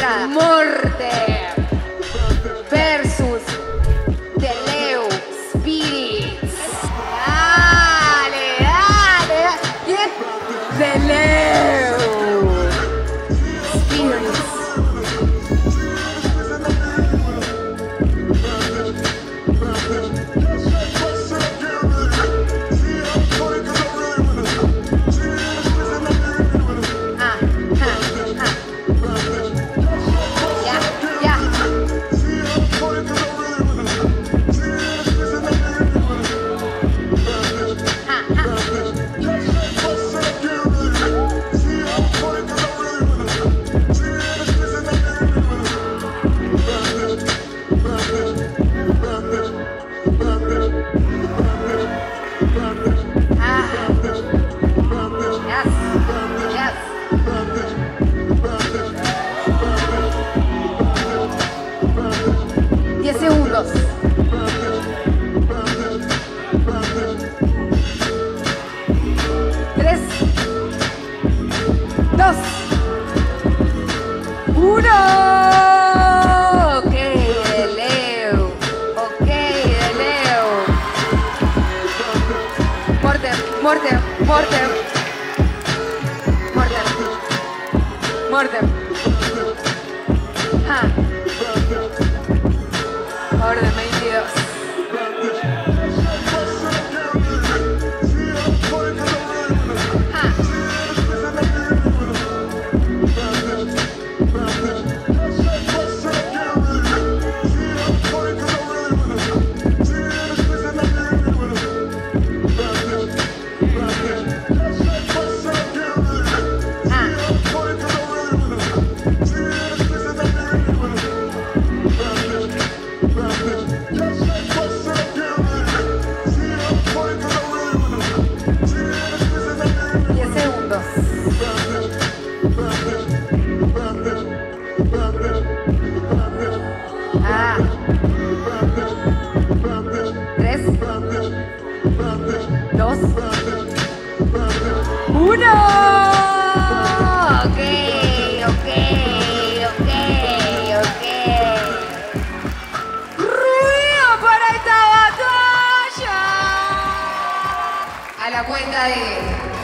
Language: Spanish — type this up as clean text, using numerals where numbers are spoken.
entrada. Morte versus The Leo Spirits. Dale, dale. ¿Quién? The Leo Spirits. Segundos. 3, 2, 1. Ok, de Leo. Ok, de Leo. Morte, morte, morte. Morte. Morte. Orden 22. A la cuenta de